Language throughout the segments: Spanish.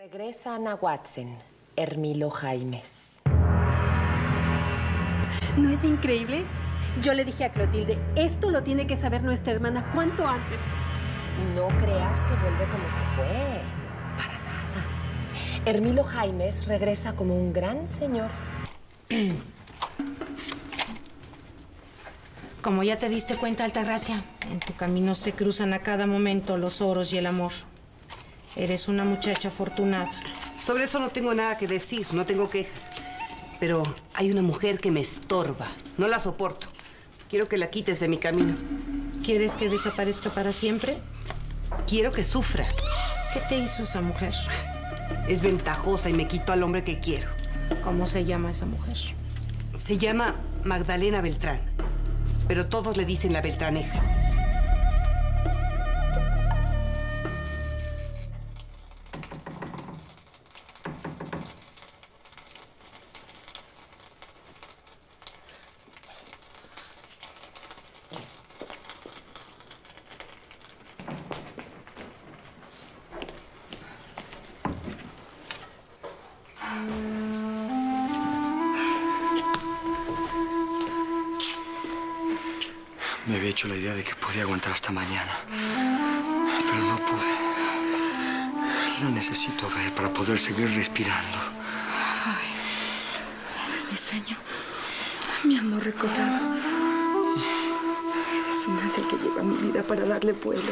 Regresa Ana Watson, Hermilo Jaimes. ¿No es increíble? Yo le dije a Clotilde, esto lo tiene que saber nuestra hermana cuanto antes. Y no creas que vuelve como se fue. Para nada. Hermilo Jaimes regresa como un gran señor. Como ya te diste cuenta, Altagracia, en tu camino se cruzan a cada momento los oros y el amor. Eres una muchacha afortunada. Sobre eso no tengo nada que decir, no tengo queja. Pero hay una mujer que me estorba. No la soporto. Quiero que la quites de mi camino. ¿Quieres que desaparezca para siempre? Quiero que sufra. ¿Qué te hizo esa mujer? Es ventajosa y me quitó al hombre que quiero. ¿Cómo se llama esa mujer? Se llama Magdalena Beltrán. Pero todos le dicen la Beltraneja. Me había hecho la idea de que podía aguantar hasta mañana. Pero no pude. Lo necesito ver para poder seguir respirando. Ay, eres mi sueño. Mi amor recobrado. Eres un ángel que llegó a mi vida para darle vuelo.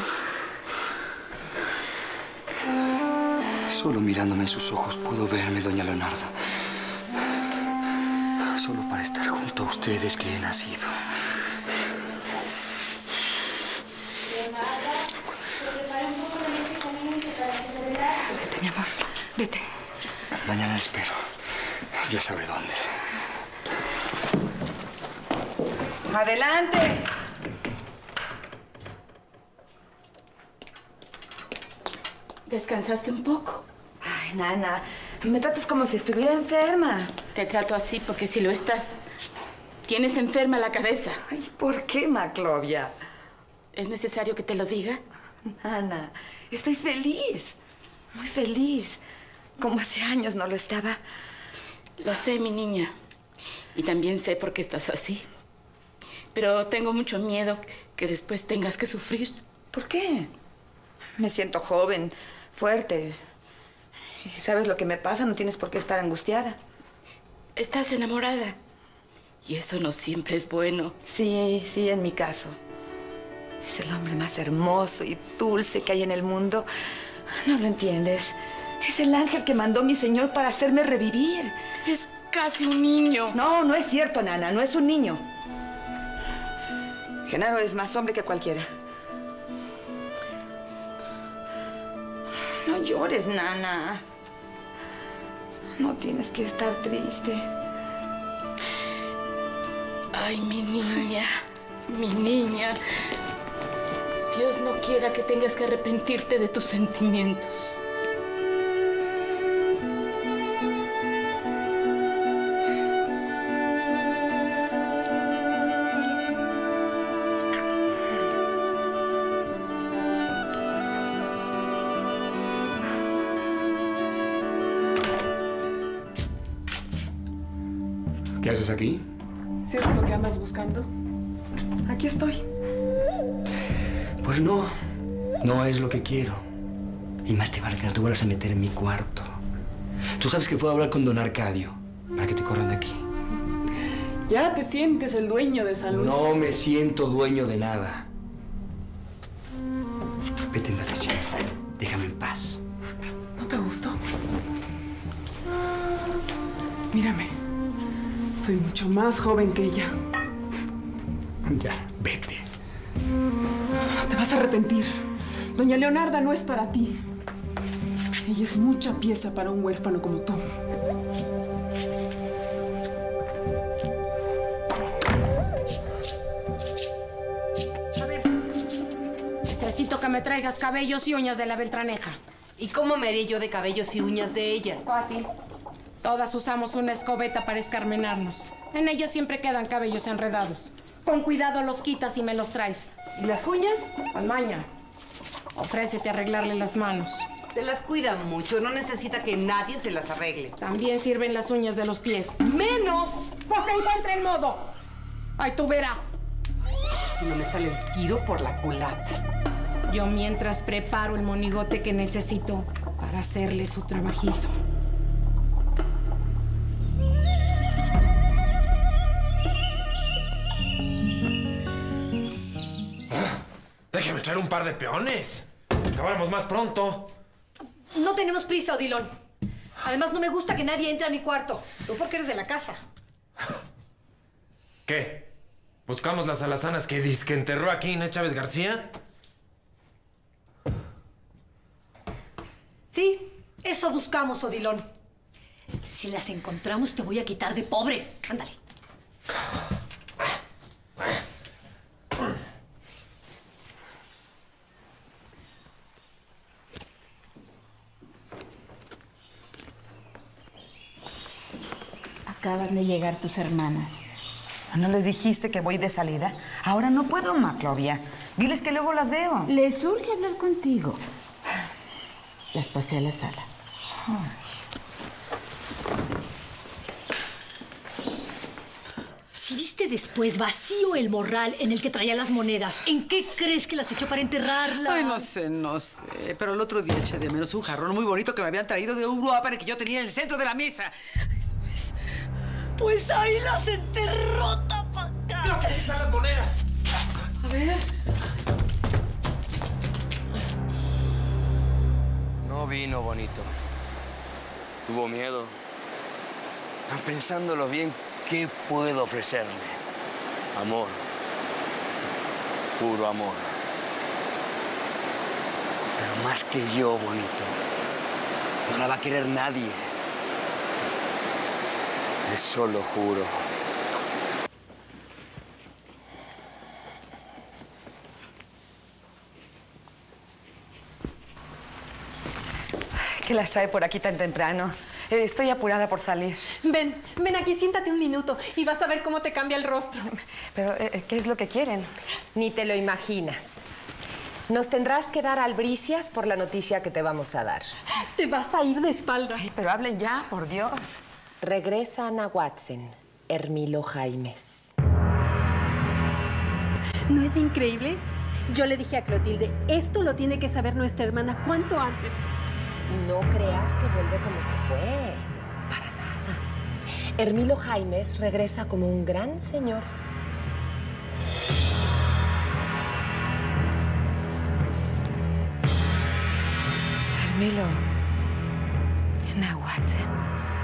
Solo mirándome en sus ojos puedo verme, doña Leonarda. Solo para estar junto a ustedes que he nacido. Vete, mi amor, vete. Mañana la espero. Ya sabe dónde. ¡Adelante! ¿Descansaste un poco? Ay, Nana, me tratas como si estuviera enferma. Te trato así porque si lo estás, tienes enferma la cabeza. Ay, ¿por qué, Maclovia? ¿Es necesario que te lo diga? Nana, estoy feliz. Muy feliz. Como hace años no lo estaba. Lo sé, mi niña. Y también sé por qué estás así. Pero tengo mucho miedo que después tengas que sufrir. ¿Por qué? Me siento joven, fuerte. Y si sabes lo que me pasa, no tienes por qué estar angustiada. Estás enamorada. Y eso no siempre es bueno. Sí, en mi caso. Es el hombre más hermoso y dulce que hay en el mundo. No lo entiendes. Es el ángel que mandó mi señor para hacerme revivir. Es casi un niño. No, no es cierto, Nana. No es un niño. Genaro es más hombre que cualquiera. No llores, Nana. No tienes que estar triste. Ay, mi niña. Mi niña. Dios no quiera que tengas que arrepentirte de tus sentimientos. ¿Qué haces aquí? ¿Sí es lo que andas buscando? Aquí estoy. Pues no. No es lo que quiero. Y más te vale que no te vuelvas a meter en mi cuarto. Tú sabes que puedo hablar con don Arcadio para que te corran de aquí. Ya te sientes el dueño de San Luis. No me siento dueño de nada. Vete en la habitación. Déjame en paz. ¿No te gustó? Mírame. Soy mucho más joven que ella. Ya, vete. Te vas a arrepentir. Doña Leonarda no es para ti. Ella es mucha pieza para un huérfano como tú. A ver, necesito que me traigas cabellos y uñas de la Beltraneja. ¿Y cómo me haré yo de cabellos y uñas de ella? Fácil. Todas usamos una escobeta para escarmenarnos. En ella siempre quedan cabellos enredados. Con cuidado los quitas y me los traes. ¿Y las uñas? Con maña. Ofrécete a arreglarle las manos. Se las cuida mucho, no necesita que nadie se las arregle. También sirven las uñas de los pies. ¡Menos! Pues encuentra el modo. Ay, tú verás. Si no me sale el tiro por la culata. Yo mientras preparo el monigote que necesito para hacerle su trabajito. Déjeme traer un par de peones. Acabamos más pronto. No tenemos prisa, Odilon. Además, no me gusta que nadie entre a mi cuarto. Tú porque eres de la casa. ¿Qué? ¿Buscamos las alazanas que dice que enterró aquí Inés Chávez García? Sí, eso buscamos, Odilon. Si las encontramos, te voy a quitar de pobre. Ándale. Acaban de llegar tus hermanas. ¿No les dijiste que voy de salida? Ahora no puedo, Maclovia. Diles que luego las veo. Les urge hablar contigo. Las pasé a la sala. Si viste después vacío el morral en el que traía las monedas, ¿en qué crees que las echó para enterrarlas? Ay, no sé. Pero el otro día eché de menos un jarrón muy bonito que me habían traído de Europa y que yo tenía en el centro de la mesa. Pues ahí las enterró, Tapaca. Creo que ahí están las monedas. A ver. No vino bonito. Tuvo miedo. Pensándolo bien, ¿qué puedo ofrecerle? Amor. Puro amor. Pero más que yo, bonito. No la va a querer nadie. Eso lo juro. ¿Qué las trae por aquí tan temprano? Estoy apurada por salir. Ven aquí, siéntate un minuto y vas a ver cómo te cambia el rostro. Pero, ¿qué es lo que quieren? Ni te lo imaginas. Nos tendrás que dar albricias por la noticia que te vamos a dar. Te vas a ir de espaldas. Ay, pero hablen ya, por Dios. Regresa Ana Watson, Hermilo Jaimes. ¿No es increíble? Yo le dije a Clotilde, esto lo tiene que saber nuestra hermana cuanto antes. Y no creas que vuelve como se fue. Para nada. Hermilo Jaimes regresa como un gran señor. Hermilo. Ana Watson.